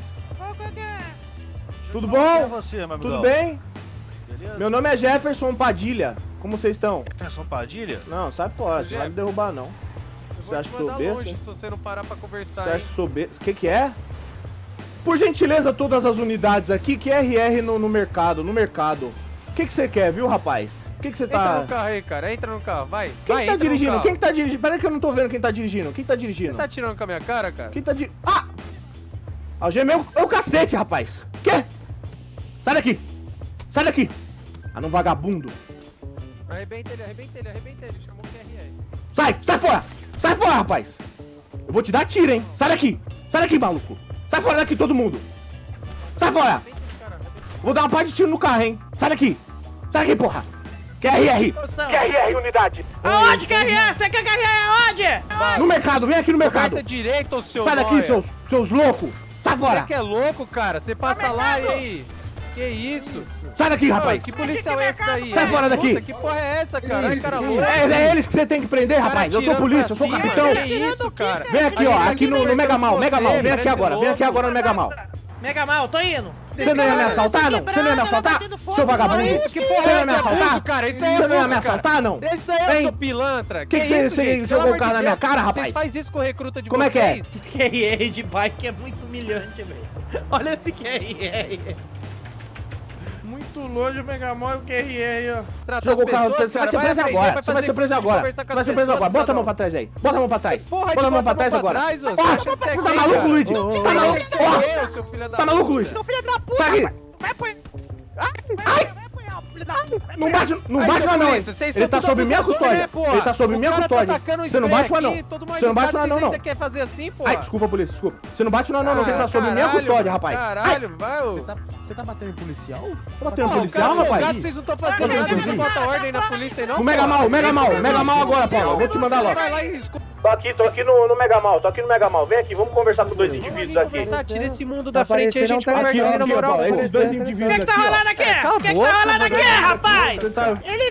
Tudo bom? Tudo bem? Beleza? Meu nome é Jefferson Padilha. Como vocês estão? Jefferson Padilha? Não, sai fora, você não vai me derrubar não. Você acha que sou besta? Longe, se você não parar pra conversar. Você acha que sou besta? O que é? Por gentileza, todas as unidades aqui, QRR no mercado, O que você quer, viu, rapaz? O que você tá... Entra no carro aí, cara, entra no carro, vai. Quem tá dirigindo? Quem que tá dirigindo? Pera aí que eu não tô vendo quem tá dirigindo. Quem tá dirigindo? Você tá tirando com a minha cara, cara? Quem tá dirigindo? Ah! Algemeu é o cacete, rapaz. Quê? Sai daqui! Sai daqui! Ah, não, vagabundo. Arrebenta ele. Chamou o QRR. Sai fora! Sai fora, rapaz! Eu vou te dar tiro, hein? Sai daqui, maluco! Sai fora daqui, todo mundo! Sai fora! Vou dar uma parte de tiro no carro, hein? Sai daqui, porra! QRR! QRR, unidade! Aonde, QRR? Você quer QRR aonde? Vai. No mercado, vem aqui no mercado! Conversa direito, seu Sai daqui, seus loucos! Sai fora! Você que é louco, cara? Você passa lá e aí? Que isso? Sai daqui, rapaz! Que policial é esse daí? Sai fora daqui! Puta, que porra é essa, cara? Ai, cara louco! É eles que você tem que prender, rapaz! Eu sou polícia, eu sou capitão! Que isso, cara? Vem aqui, ó, aqui no Mega Mal, vem aqui agora no Mega Mal! Mega Mal, tô indo! Você não ia me assaltar, não? Você não ia me assaltar? Seu vagabundo! Que porra é me assaltar? cara? Isso é Você não ia me assaltar, não? Isso aí, seu pilantra! Que você jogou o carro na minha cara, rapaz? Você faz isso com o recruta de Como vocês? é que é? QRR de bike é muito humilhante, velho. Olha esse QRR. Muito longe o Megamol e o QRR, ó. Jogou o carro, você vai ser preso agora. Você vai ser preso agora. Bota a mão pra trás aí. Bota a mão pra trás. Bota a mão pra trás agora. Você tá maluco, Luigi? Você tá maluco? Tá maluco, Luigi? Seu filho da puta! Sai aqui! Vai apanhar! Não bate no anão, hein? Ele tá sob minha custódia. Ele tá sob minha custódia. Você não bate no anão. Você não bate no anão, não. Você quer fazer assim, pô? Ai, desculpa, polícia, desculpa. Você não bate no anão, não, que ele tá sob minha custódia, rapaz. Caralho, vai, ô. Você tá batendo em policial? Você tá batendo em policial, rapaz? Vocês não estão fazendo nada, vocês não botam ordem na polícia aí, não? O Mega Mal agora, Paulo. Eu vou te mandar logo. Vai lá e escuta. Tô aqui no Mega Mal, Vem aqui, vamos conversar com dois indivíduos aqui. Tira esse mundo da frente aí, a gente conversa aí na moral. Paulo, esses dois indivíduos aqui. O que tá rolando aqui? O que tá rolando aqui, rapaz? Ele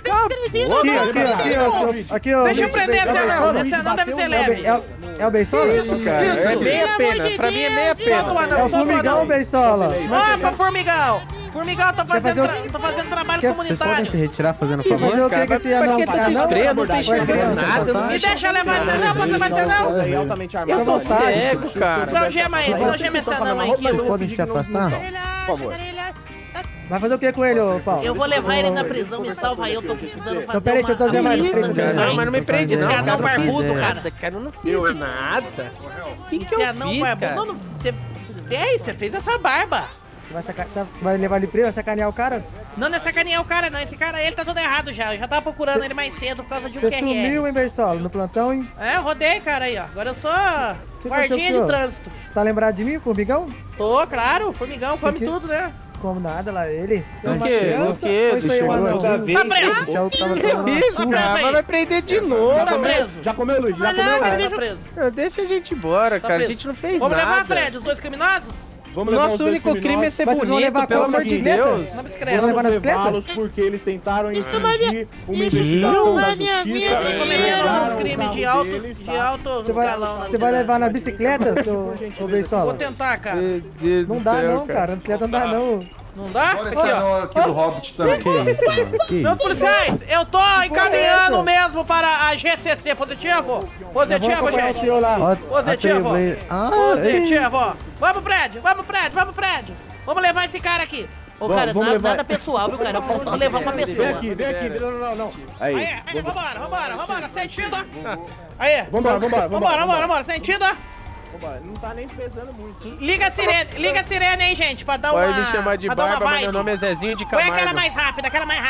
veio aqui, ó. Deixa eu prender esse anão. Esse anão deve ser leve. É o Beisola? Isso, cara. É meia pena. Pra mim é meia pena. É o Formigão, Beisola. Opa, Formigão. Formigão, tô fazendo trabalho Vocês comunitário. podem se retirar fazendo favor? Fazer o que que esse anão Não tem enxergando nada. Me deixa levar esse anão, você vai ser anão. É altamente armado. Eu tô cego, cara. Só gema esse anão aí. Vocês podem se afastar? Por favor. Vai fazer o que com ele, ô Paulo? Eu vou levar ele na prisão, me salva aí, eu tô precisando fazer Então peraí, deixa eu trazer mais Não, mas não me prende, não. Esse anão barbudo, cara. Cara, eu não fiz nada. Esse anão barbudo, não, você fez essa barba. Você vai levar ele preso, vai sacanear o cara? Não é sacanear o cara, não. Esse cara, ele tá todo errado já. Eu já tava procurando ele mais cedo por causa de um Você QRE. sumiu, hein, Beisola, no plantão, hein? É, eu rodei, cara, aí, ó. Agora eu sou Que guardinha de aconteceu? trânsito. Tá lembrado de mim, Formigão? Tô, claro. Formigão come Que- tudo, né? Como nada lá, ele. Tem O uma quê? criança, O quê? ou isso aí é um anão? Tá preso. Oficial tava Que tomando uma isso, surra. cara? Mas vai prender de novo. Tá preso. Já comeu, Luiz? Já Vai comeu, lá, Luiz? deixa preso. Deixa a gente embora, Tá cara. A preso. gente não fez Vamos nada. levar, Fred, os dois criminosos? Vamos levar os Nosso dois único crime é criminosos. ser Mas vocês vão bonito, levar pelo qual amor de bicicleta? Deus. Na bicicleta. Vamos levar na bicicleta? Levá-los porque eles tentaram impedir uma Filma investigação da minha justiça. vida. e Cometeram levaram uns o crimes carro de alto deles, tá? escalão. Você vai levar na bicicleta, seu Vou Beisola? tentar, cara. Meu Deus Não do dá céu, não, cara. A bicicleta não dá não. Não dá? Olha Aqui, esse ó. anão aqui do Hobbit também. Que isso, mano? Que Meus isso? policiais, eu tô encaminhando essa? mesmo para a GCC. Positivo? Vamos Positivo, acompanhar o gente. senhor lá. Ó, Positivo. Trailblazer. Ah, ei. Positivo. Vamos, Fred. Vamos levar esse cara aqui. Ô, cara, vamos levar. nada pessoal, viu, cara? Eu preciso levar uma pessoa. Vem aqui. Não. Aí. Aí, vambora. Sentido, ó. Aí. Vambora. Sentido, ó. Não tá nem pesando muito. Liga a sirene aí, gente, pra dar uma... Pode me chamar de pra dar uma Barba, mas meu vibe. nome é Zezinho de Põe Camargo. aquela mais rápida.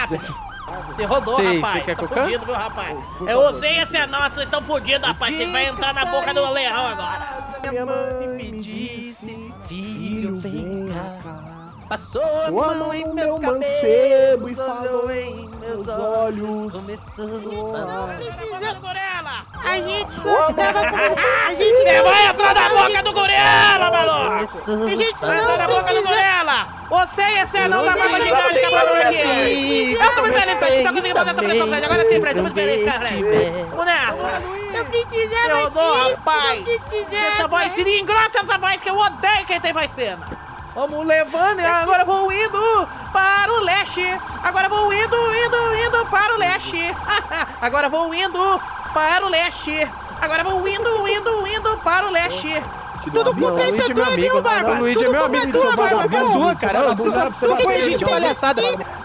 Você rodou, Sei, rapaz. você quer Tá que eu cante? fudido, viu, rapaz? Eu usei esse anão, vocês estão fudidos, rapaz. Vocês vão entrar na boca do leão agora. Minha mãe me disse, filho, vem cá. Passou a Sua mão em mão meus no meu mancebo e cabelos, falou olhou em meus olhos. Começou Precisa do gorila. A gente só tava com... A gente Você não vai entrar na boca do gorila, maluco. A gente Vai entrar na não boca do precisa... gorila. Você e esse anão da barba gigante que apareceu aqui. Eu tô muito feliz, Fred. Tá conseguindo fazer essa pressão, Fred. Agora sim, Fred. Tô muito feliz, cara, Fred. Vamos nessa. Não precisava Eu dou, disso, rapaz. não precisava. Essa voz, se engrossa essa voz que eu odeio quem tem voz fena. Vamos levando, e agora vou indo para o leste. Agora vou indo para o leste. Agora vou indo para o leste. Agora vou indo para o leste. Tudo culpa é essa tua, viu, Barba? Luigi é meu amigo, Tudo culpa é tua, Barba, é viu? sua, cara. Você só foi gente de palhaçada.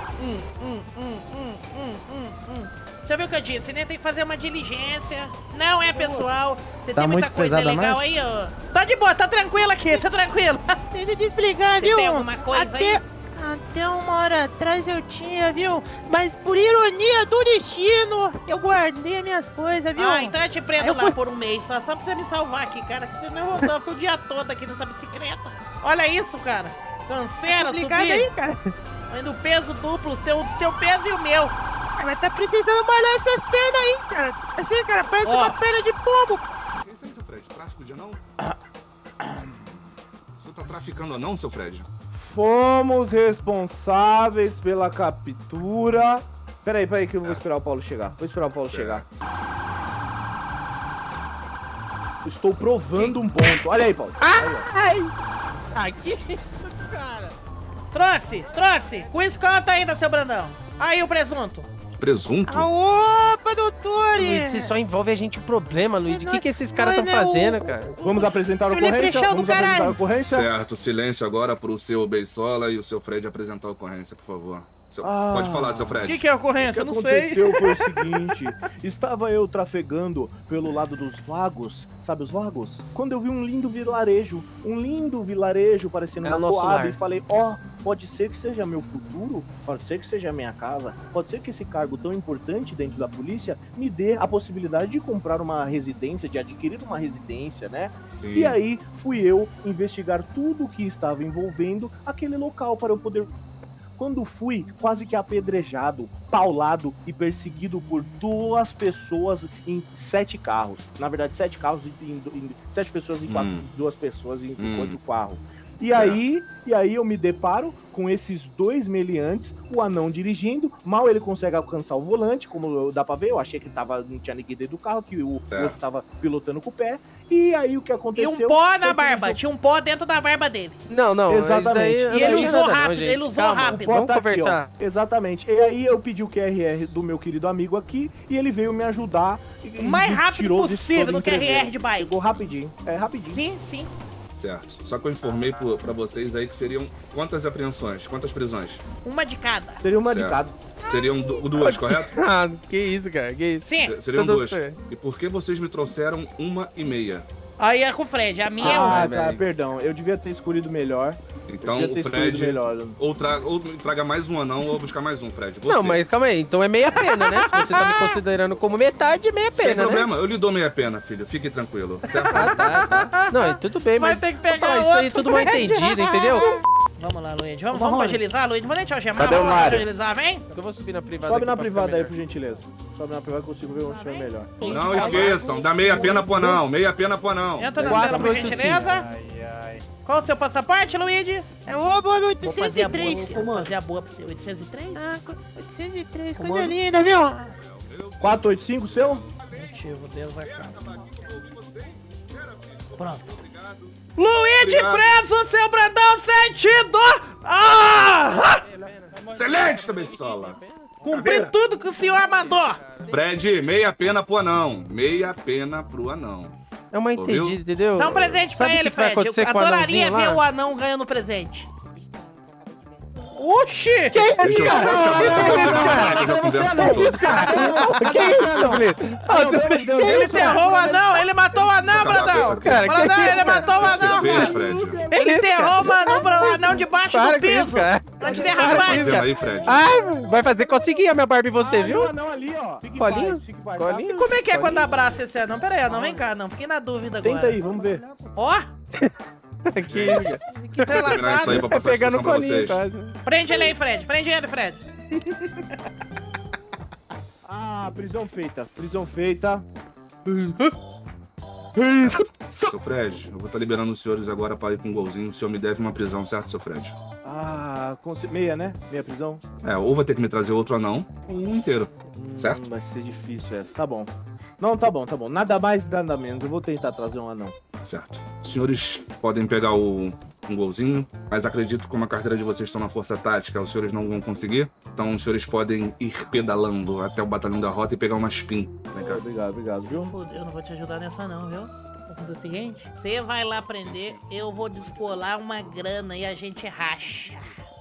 Você viu o que eu disse? Nem tem que fazer uma diligência. Não é pessoal. Você Tá tem muita muito coisa pesada a legal marcha? aí, ó. Tá de boa, tá tranquilo aqui, tá tranquilo. Deixa eu te explicar, Você viu? tem alguma coisa aí? Até uma hora atrás eu tinha, viu? Mas por ironia do destino, eu guardei minhas coisas, viu? Ah, então eu te prendo Eu lá fui- por um mês, só pra você me salvar aqui, cara. Que você não rodou, ficou o dia todo aqui nessa bicicleta. Olha isso, cara. Canseira, Obrigado subir. aí, cara. Ainda o peso duplo, teu peso e o meu. Mas tá precisando malhar essas pernas aí, cara. Assim, cara, parece Ó. uma perna de pombo. Que isso aí, seu Fred? Tráfico de anão? O senhor tá traficando anão, seu Fred? Fomos responsáveis pela captura. Peraí que eu vou esperar o Paulo chegar. Chegar. Estou provando um ponto. Olha aí, Paulo. Aqui. Trouxe. Com isso conta ainda, seu Brandão. Aí o presunto. Presunto? Opa, doutor! Luigi, você só envolve a gente em problema, Luigi. O que esses caras Mas estão é o- fazendo, cara? Vamos apresentar a Filho de ocorrência? prechão do Vamos apresentar a caralho. ocorrência? Certo, silêncio agora pro seu Beisola e o seu Fred apresentar a ocorrência, por favor. Pode falar, seu O Fred. que é a ocorrência? Eu não sei. Aconteceu foi o seguinte, estava eu trafegando pelo lado dos lagos, sabe os lagos? Quando eu vi um lindo vilarejo parecendo É uma o nosso Coab, lar. e falei, ó, pode ser que seja meu futuro, pode ser que seja minha casa, pode ser que esse cargo tão importante dentro da polícia me dê a possibilidade de comprar uma residência, de adquirir uma residência, né? Sim. E aí fui eu investigar tudo o que estava envolvendo aquele local para eu poder... Quando fui quase que apedrejado, paulado e perseguido por 2 pessoas em 7 carros. Na verdade, 7 carros em 7 pessoas em 2 pessoas em 4 carros. E aí eu me deparo com esses 2 meliantes, o anão dirigindo, mal ele consegue alcançar o volante, como dá pra ver, eu achei que não tinha ninguém dentro do carro, que o outro tava pilotando com o pé. E aí o que aconteceu... E um pó na barba, tinha um pó dentro da barba dele. Não, exatamente. E ele usou rápido, ele usou rápido. Vamos conversar. Aqui, exatamente. E aí eu pedi o QRR do meu querido amigo aqui, e ele veio me ajudar. O mais rápido possível no QRR de bike. Chegou rapidinho, rapidinho. Sim. Certo. Só que eu informei pra vocês aí que seriam quantas apreensões? Quantas prisões? Uma de cada. Seria uma de cada. Seriam 2, correto? Ah, que isso, cara, que isso. Sim. Seriam 2. E por que vocês me trouxeram 1,5? Aí é com o Fred, a minha é uma. Tá, perdão. Eu devia ter escolhido melhor. Então o Fred, ou traga mais um anão ou buscar mais um, Fred. Você. Não, mas calma aí, então é meia pena, né? Se você tá me considerando como metade, meia pena, Sem problema, eu lhe dou meia pena, filho. Fique tranquilo, certo? Tá. Não, tudo bem, mas... Vai ter que pegar isso aí tudo mal entendido, entendeu? Vamos lá, Luigi. Vamos agilizar, Luigi. Vamos deixar eu chamar. Cadê o Vamos Mário? agilizar, vem. Eu vou subir na privada. Sobe na privada aí, por gentileza. Sobe na privada que eu consigo ver o senhor melhor. Não esqueçam, dá meia pena pro anão. Meia pena pro anão. Entra na tela, por gentileza. Qual o seu passaporte, Luigi? É o 803. Vou fazer a boa pra você. 803? Ah, 803, coisa linda, viu? 485 seu? Motivo, Deus acaba. Pronto. Luigi preso, seu Brandão sentido! Ah! Excelente, essa beisola. Cumpri tudo que o senhor mandou. Fred, meia pena pro anão. Meia pena pro anão. É uma entendida, entendeu? Dá um presente pra ele, Fred. Eu adoraria ver o anão ganhando presente. Oxi! Deixa eu só acabar essa conversa que eu já converso com todos. Que isso, Felipe? Ele enterrou o anão, ele matou o anão, Brandão! Brandão, ele matou o anão! Ele enterrou o anão debaixo do piso! Antes de derrapar! Ai, vai fazer conseguir a minha Barbie você, viu? O anão ali, ó. Colinho? E como é que é quando abraça esse anão? Pera aí, anão, vem cá, não. Fiquei na dúvida agora. Tenta aí, vamos ver. Ó! Que entrelaçado. Aí pra passar pegando a pra colinho, vocês. quase. Prende ele aí, Fred. Prende ele, Fred. Prisão feita. Prisão feita. Seu Fred, eu vou estar liberando os senhores agora para ir com um golzinho. O senhor me deve uma prisão, certo, seu Fred? Meia, né? Meia prisão. Ou vai ter que me trazer outro anão, ou um inteiro, certo? Vai ser difícil essa. Tá bom. Não, tá bom. Nada mais, nada menos. Eu vou tentar trazer um anão. Certo. Os senhores podem pegar um golzinho, mas acredito que como a carteira de vocês estão na força tática, os senhores não vão conseguir. Então os senhores podem ir pedalando até o batalhão da rota e pegar uma spin. Vem cá. Obrigado, viu? Eu não vou te ajudar nessa não, viu? Vou fazer o seguinte, você vai lá prender, eu vou descolar uma grana e a gente racha.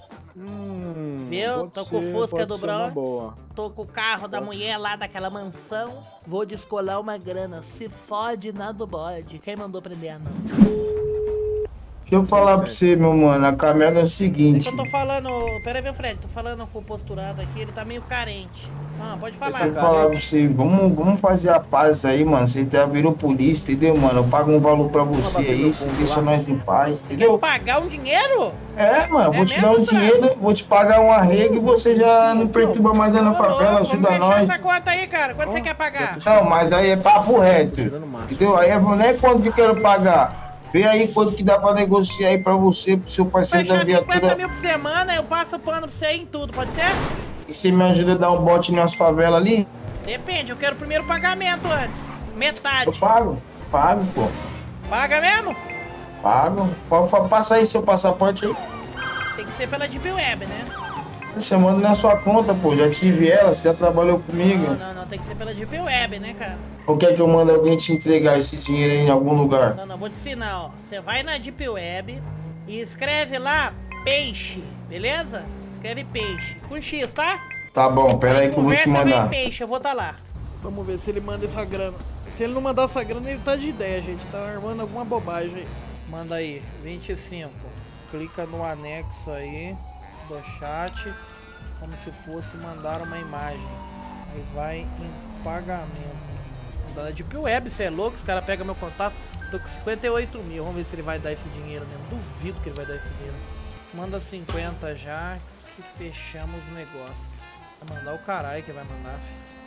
Viu? Tô com o Fusca do Bron, tô com o carro da mulher lá daquela mansão, vou descolar uma grana, se fode na do bode. Quem mandou prender a não? Deixa eu falar pra você, meu mano, a caminhada é o seguinte. Eu tô falando, pera aí, viu, Fred, tô falando com o posturado aqui, ele tá meio carente. Pode falar. Deixa eu falar pra você, vamos fazer a paz aí, mano, você já virou polícia, entendeu, mano? Eu pago um valor pra você aí, você deixa nós em paz, entendeu? Quer pagar um dinheiro? Mano, vou te dar um dinheiro, vou te pagar um arrego e você já não perturba mais dentro da favela, ajuda nós. Essa conta aí, cara, quanto você quer pagar? Não, mas aí é papo reto, entendeu? Aí eu não é quanto que eu quero pagar. Vê aí quanto que dá pra negociar aí pra você, pro seu parceiro da viatura. 50 mil por semana, eu passo o plano pra você em tudo, pode ser? E você me ajuda a dar um bote nas favelas ali? Depende, eu quero o primeiro pagamento antes. Metade. Eu pago, pô. Paga mesmo? Pago. Passa aí seu passaporte aí. Tem que ser pela Deep Web, né? Chamando na sua conta, pô. Já tive ela, você já trabalhou comigo. Não, tem que ser pela Deep Web, né, cara? Ou quer que eu mande alguém te entregar esse dinheiro aí em algum lugar? Não, vou te ensinar, ó. Você vai na Deep Web e escreve lá peixe, beleza? Escreve peixe. Com X, tá? Tá bom, pera aí que eu vou te mandar. Peixe, eu vou tá lá. Vamos ver se ele manda essa grana. Se ele não mandar essa grana, ele tá de ideia, gente. Tá armando alguma bobagem aí. Manda aí, 25. Clica no anexo aí. do chat como se fosse mandar uma imagem. Aí vai em pagamento. Mandando de Deep Web, você é louco? Os caras pegam meu contato. Tô com 58 mil. Vamos ver se ele vai dar esse dinheiro mesmo. Duvido que ele vai dar esse dinheiro. Manda 50 já que fechamos o negócio. Vai mandar o caralho que vai mandar,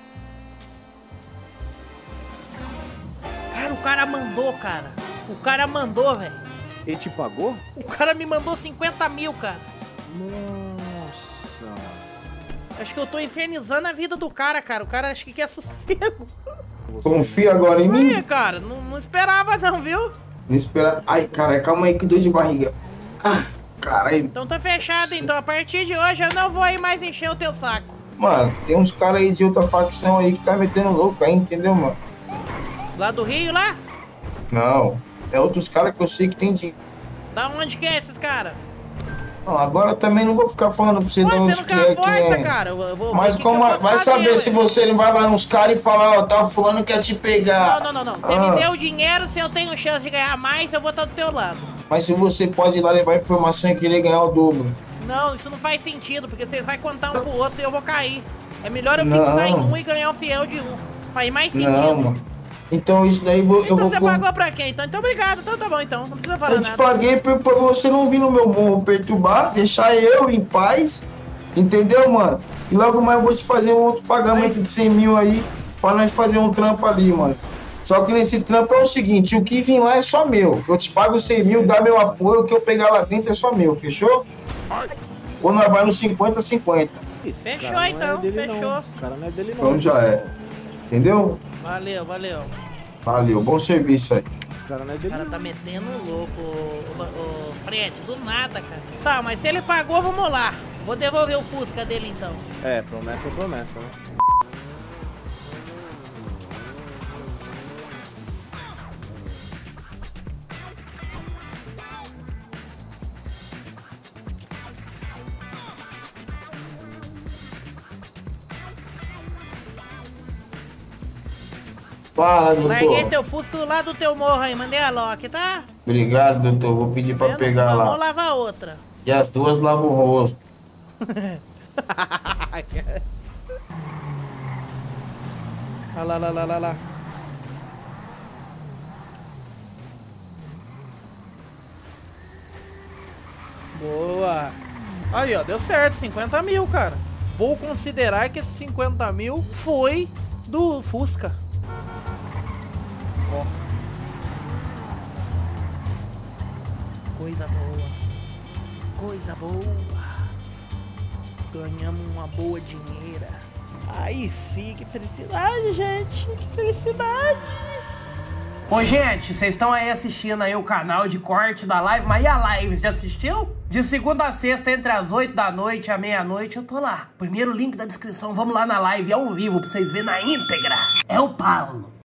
filho. Cara, o cara mandou, cara. O cara mandou, velho. Ele te pagou? O cara me mandou 50 mil, cara. Nossa. Acho que eu tô infernizando a vida do cara, cara. O cara acho que quer sossego. Confia agora em mim? Aí, cara, não esperava não, viu? Não esperava. Ai, cara, calma aí que dor de barriga. Ah, caralho. Então tá fechado, então. A partir de hoje eu não vou aí mais encher o teu saco. Mano, tem uns caras aí de outra facção aí que tá metendo louco aí, entendeu, mano? Lá do Rio, lá? Não, é outros caras que eu sei que tem dinheiro. Da onde que é esses caras? Não, agora também não vou ficar falando pra você de onde você não que é, força, cara. Eu vou mas como vai saber se você não vai lá nos caras e falar, ó, tá fulano quer te pegar. Não. Você me deu o dinheiro, se eu tenho chance de ganhar mais, eu vou estar do teu lado. Mas se você pode ir lá levar informação e querer ganhar o dobro. Não, isso não faz sentido, porque vocês vão contar um pro outro e eu vou cair. É melhor eu fixar em um e ganhar o fiel de um. Faz mais sentido. Não, mano. Então isso daí eu vou... Então você pagou pra quem? Então obrigado, então tá bom então, não precisa falar nada. Eu te paguei pra você não vir no meu morro perturbar, deixar eu em paz, entendeu, mano? E logo mais eu vou te fazer um outro pagamento de 100 mil aí, pra nós fazer um trampo ali, mano. Só que nesse trampo é o seguinte, o que vir lá é só meu. Eu te pago 100 mil, dá meu apoio, o que eu pegar lá dentro é só meu, fechou? Ou nós vai no 50-50. Fechou então, fechou. O cara não é dele não. Então já é, entendeu? Valeu. Valeu, bom serviço aí. O cara não é dele. O cara tá metendo louco, o Fred, do nada, cara. Tá, mas se ele pagou, vamos lá. Vou devolver o Fusca dele então. É, promessa é promessa, né? Fala, doutor. Larguei teu Fusca do lado do teu morro aí, mandei a Loki, tá? Obrigado, doutor. Vou pedir pra pegar lá. Vamos lavar outra. E as duas lavam o rosto. Olha lá. Boa. Aí, ó, deu certo, 50 mil, cara. Vou considerar que esses 50 mil foi do Fusca. Ó. Coisa boa. Ganhamos uma boa dinheira. Aí sim, que felicidade, gente. Que felicidade. Ô, gente, vocês estão aí assistindo aí o canal de corte da live, mas e a live, já assistiu? De segunda a sexta, entre as 8 da noite e a meia-noite, eu tô lá. Primeiro link da descrição, vamos lá na live ao vivo pra vocês verem na íntegra. É o Paulo.